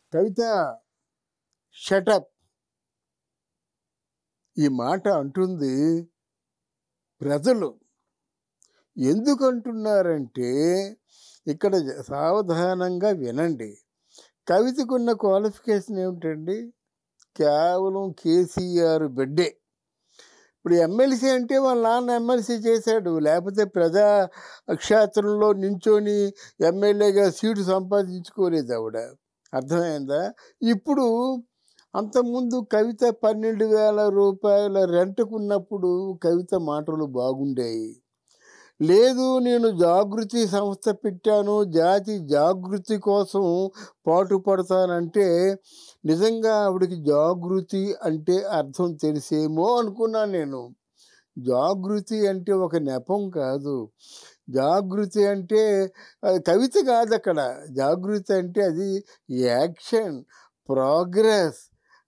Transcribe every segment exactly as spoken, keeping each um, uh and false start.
కవిత shut up ఈ మాట అంటుంది ప్రజలు. ఎందుకంటున్నారంటే ఇక్కడ సావధానంగా వినండి. కవితకున్న క్వాలిఫికేషన్ ఏమిటండి? కేవలం కేసీఆర్ బిడ్డే. ఇప్పుడు ఎమ్మెల్సీ అంటే వాళ్ళ నాన్న ఎమ్మెల్సీ చేశాడు, లేకపోతే ప్రజా క్షేత్రంలో నించొని ఎమ్మెల్యేగా సీటు సంపాదించుకోలేదు ఆవిడ. అర్థమైందా? ఇప్పుడు అంతకుముందు కవిత పన్నెండు వేల రూపాయల రెంట్కున్నప్పుడు కవిత మాటలు బాగుండేవి. లేదు, నేను జాగృతి సంస్థ పెట్టాను, జాతి జాగృతి కోసం పాటుపడతానంటే నిజంగా ఆవిడకి జాగృతి అంటే అర్థం తెలిసేమో అనుకున్నాను నేను. జాగృతి అంటే ఒక నెపం కాదు. జాగృతి అంటే కవిత కాదు అక్కడ. జాగృతి అంటే అది యాక్షన్, ప్రోగ్రెస్,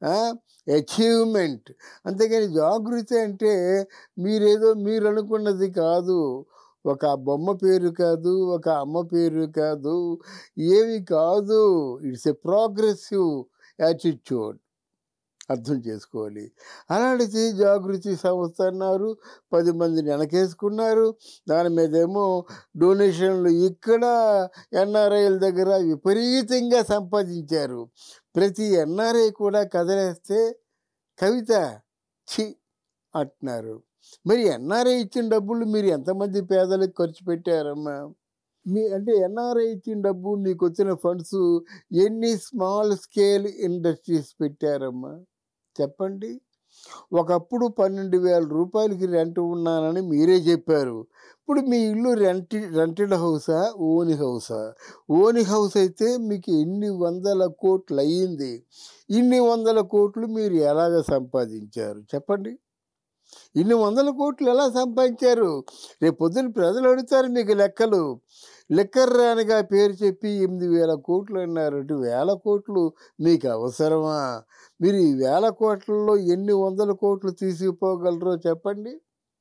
అచీవ్మెంట్. అంతేగాని జాగృతి అంటే మీరేదో మీరు అనుకున్నది కాదు. ఒక బొమ్మ పేరు కాదు, ఒక అమ్మ పేరు కాదు, ఏమి కాదు. It's a progressive attitude. అర్థం చేసుకోవాలి. అలాంటిది జాగృతి సంస్థ అన్నారు, పది మందిని వెనకేసుకున్నారు. దాని మీదేమో డొనేషన్లు ఇక్కడ ఎన్ఆర్ఐల దగ్గర విపరీతంగా సంపాదించారు. ప్రతి ఎన్ఆర్ఐ కూడా కదలేస్తే కవిత చి అంటున్నారు. మరి ఎన్ఆర్ఐ ఇచ్చిన డబ్బులు మీరు ఎంతమంది పేదలకు ఖర్చు పెట్టారమ్మా? మీ అంటే ఎన్ఆర్ఐ ఇచ్చిన డబ్బు, మీకు వచ్చిన ఫండ్స్ ఎన్ని స్మాల్ స్కేల్ ఇండస్ట్రీస్ పెట్టారమ్మా చెప్పండి. ఒకప్పుడు పన్నెండు వేల రూపాయలకి రెంట్ ఉన్నానని మీరే చెప్పారు. ఇప్పుడు మీ ఇల్లు రెంట్ రెంటెడ్ హౌసా, ఓన్ హౌసా? ఓన్ హౌస్ అయితే మీకు ఎన్ని వందల కోట్లు అయ్యింది. ఇన్ని వందల కోట్లు మీరు ఎలాగ సంపాదించారు చెప్పండి? ఇన్ని వందల కోట్లు ఎలా సంపాదించారు? రేపు పొద్దున్న ప్రజలు అడుగుతారు మీకు లెక్కలు. లెక్కర్ రానిగా పేరు చెప్పి ఎనిమిది వేల కోట్లు అన్నారు. వేల కోట్లు మీకు అవసరమా? మీరు ఈ వేల కోట్లలో ఎన్ని వందల కోట్లు తీసుకుపోగలరో చెప్పండి.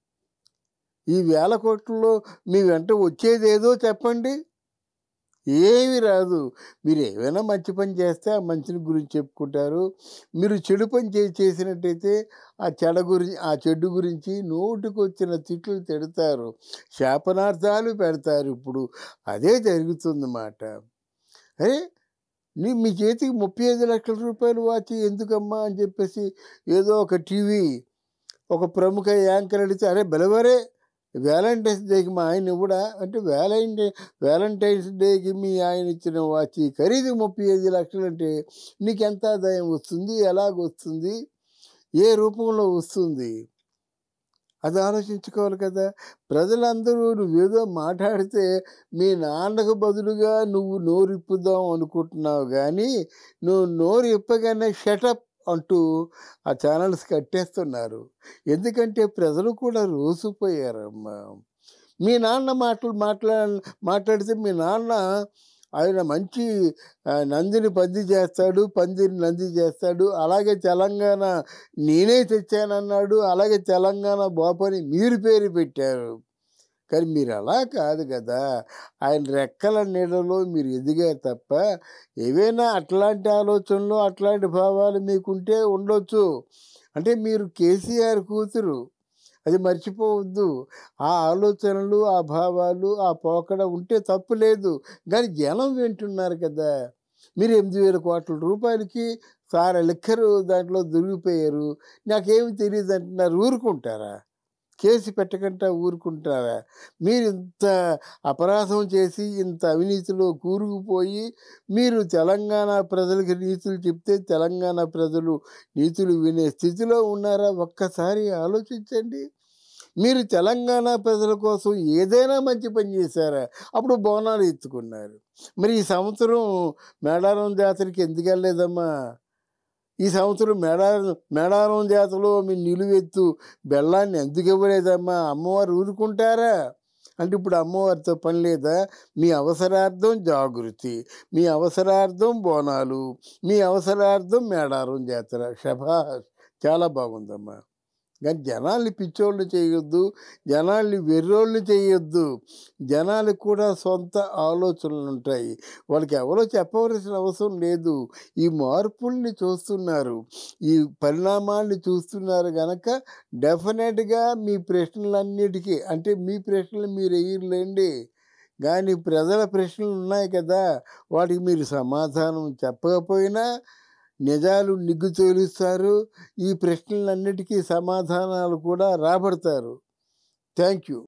ఈ వేల కోట్లలో మీ వెంట వచ్చేది ఏదో చెప్పండి. ఏమి రాదు. మీరు ఏమైనా మంచి పని చేస్తే ఆ మంచిని గురించి చెప్పుకుంటారు. మీరు చెడు పని చే చేసినట్టయితే ఆ చెడ గురించి ఆ చెడు గురించి నోటికి వచ్చిన తిట్లు తిడతారు, శాపనార్థాలు పెడతారు. ఇప్పుడు అదే జరుగుతుందన్నమాట. అరే నీ మీ చేతికి ముప్పై ఐదు లక్షల రూపాయలు వాచి ఎందుకమ్మా అని చెప్పేసి ఏదో ఒక టీవీ ఒక ప్రముఖ యాంకర్ అడిగితే, అరే బెలవరే వ్యాలంటైన్స్ డేకి మా ఆయన ఇవ్వడా అంటే, వ్యాలంటై వ్యాలంటైన్స్ డేకి మీ ఆయన ఇచ్చిన వాచి ఖరీదు ముప్పై ఐదు లక్షలు అంటే నీకు ఎంత ఆదాయం వస్తుంది, ఎలాగొస్తుంది, ఏ రూపంలో వస్తుంది? అది ఆలోచించుకోవాలి కదా. ప్రజలందరూ నువ్వేదో మాట్లాడితే మీ నాన్నకు బదులుగా నువ్వు నోరు ఇప్పుదాం అనుకుంటున్నావు, కానీ నువ్వు నోరు ఇప్పగానే షటప్ అంటూ ఆ ఛానల్స్ కట్టేస్తున్నారు. ఎందుకంటే ప్రజలు కూడా రోసిపోయారమ్మా. మీ నాన్న మాటలు మాట్లా మాట్లాడితే మీ నాన్న ఆయన మంచి నందిని పంది చేస్తాడు, పందిని నంది చేస్తాడు. అలాగే తెలంగాణ నేనే తెచ్చానన్నాడు, అలాగే తెలంగాణ బాపని మీరు పేరు పెట్టారు. కానీ మీరు అలా కాదు కదా. ఆయన రెక్కల నీడలో మీరు ఎదిగారు తప్ప ఏవైనా అట్లాంటి ఆలోచనలు అట్లాంటి భావాలు మీకుంటే ఉండొచ్చు. అంటే మీరు కేసీఆర్ కూతురు, అది మర్చిపోవద్దు. ఆ ఆలోచనలు, ఆ భావాలు, ఆ పోకడ ఉంటే తప్పు లేదు. కానీ జనం వింటున్నారు కదా. మీరు ఎనిమిది వేల కోట్ల రూపాయలకి సారా లిక్కరు దాంట్లో దొరికిపోయారు, నాకేమి తెలియదు అంటున్నారు. ఊరుకుంటారా? కేసు పెట్టకుండా ఊరుకుంటారా? మీరు ఇంత అపరాధం చేసి ఇంత అవినీతిలో కూరుకుపోయి మీరు తెలంగాణ ప్రజలకి నీతులు చెప్తే తెలంగాణ ప్రజలు నీతులు వినే స్థితిలో ఉన్నారా? ఒక్కసారి ఆలోచించండి. మీరు తెలంగాణ ప్రజల కోసం ఏదైనా మంచి పని చేశారా? అప్పుడు బోనాలు ఎత్తుకున్నారు. మరి ఈ సంవత్సరం మేడారం జాతరకి ఎందుకు వెళ్ళలేదమ్మా? ఈ సంవత్సరం మేడారం మేడారం జాతరలో మీ నిలువెత్తు బెల్లాన్ని ఎందుకు ఇవ్వలేదమ్మా? అమ్మవారు ఊరుకుంటారా? అంటే ఇప్పుడు అమ్మవారితో పని లేదా? మీ అవసరార్థం జాగృతి, మీ అవసరార్థం బోనాలు, మీ అవసరార్థం మేడారం జాతర. శభాష్, చాలా బాగుందమ్మా. కానీ జనాల్ని పిచ్చోళ్ళు చేయొద్దు, జనాల్ని వెర్రోళ్ళు చేయొద్దు. జనాలకు కూడా సొంత ఆలోచనలుంటాయి. వాళ్ళకి ఎవరో చెప్పవలసిన అవసరం లేదు. ఈ మార్పుల్ని చూస్తున్నారు. ఈ పరిణామాల్ని చూస్తున్నారు గనక డెఫినెట్‌గా మీ ప్రశ్నలన్నిటికీ అంటే మీ ప్రశ్నలు మీరు ఎయ్యరులెండి. గానీ ప్రజల ప్రశ్నలున్నాయి కదా! వాటికి మీరు సమాధానం చెప్పకపోయినా నిజాలు నిగ్గు తేలుస్తారు. ఈ ప్రశ్నలన్నిటికీ సమాధానాలు కూడా రాబడతారు. Thank you.